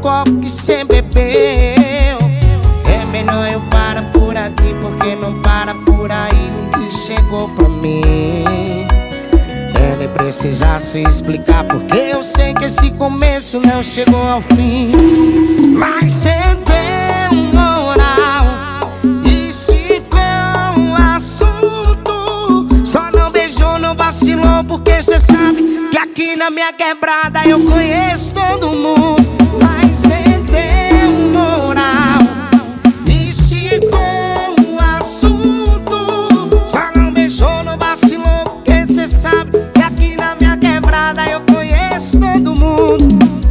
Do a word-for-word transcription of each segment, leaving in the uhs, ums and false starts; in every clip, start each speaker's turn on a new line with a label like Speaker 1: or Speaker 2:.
Speaker 1: copo que cê bebeu. É melhor eu parar por aqui, porque não para por aí o que chegou pra mim. É nem precisar se explicar, porque eu sei que esse começo não chegou ao fim. Mas cê deu moral e citou o assunto. Só não beijou, não vacilou, porque cê sabe que aqui na minha quebrada eu conheço todo mundo. Mas cê deu moral e citou o assunto. Só não beijou, não vacilou, porque cê sabe que aqui na minha quebrada eu conheço todo mundo.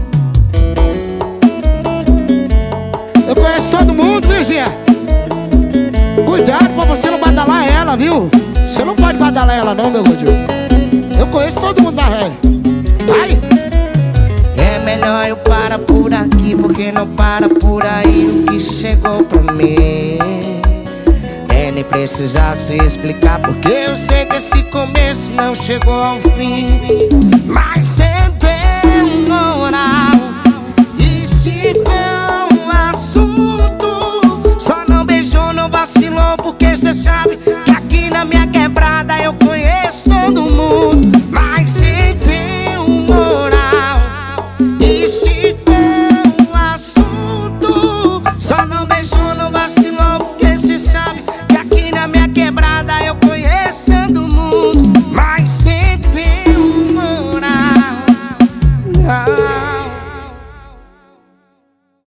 Speaker 2: Eu conheço todo mundo, viu, Gê? Cuidado pra você não badalar ela, viu? Você não pode badalar ela não, meu gordinho. Eu conheço todo mundo da velha. Vai!
Speaker 1: É melhor eu parar por aqui, porque não para por aí o que chegou pra mim. É nem precisar se explicar, porque eu sei que esse começo não chegou ao fim.